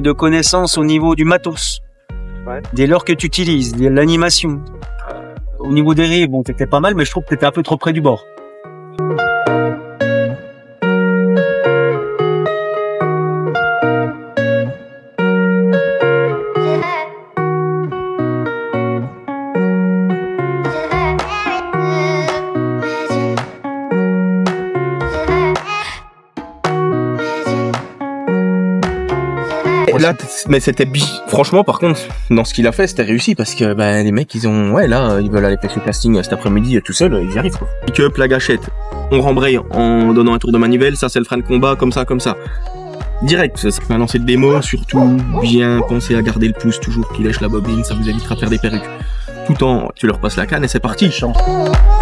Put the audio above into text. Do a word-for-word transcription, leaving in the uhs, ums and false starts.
de connaissances au niveau du matos. Ouais. Dès lors que tu utilises l'animation. Euh, au niveau des rires, bon, t'étais pas mal, mais je trouve que t'étais un peu trop près du bord. Là, mais c'était franchement, par contre, dans ce qu'il a fait, c'était réussi parce que bah, les mecs, ils ont, ouais, là, ils veulent aller faire le casting cet après-midi tout seul, ils y arrivent quoi. Pick-up, la gâchette, on rembraye en donnant un tour de manivelle, ça c'est le frein de combat, comme ça, comme ça. Direct, ça va lancer de démo, surtout bien penser à garder le pouce toujours qui lèche la bobine, ça vous évitera de faire des perruques. Tout en, tu leur passes la canne et c'est parti.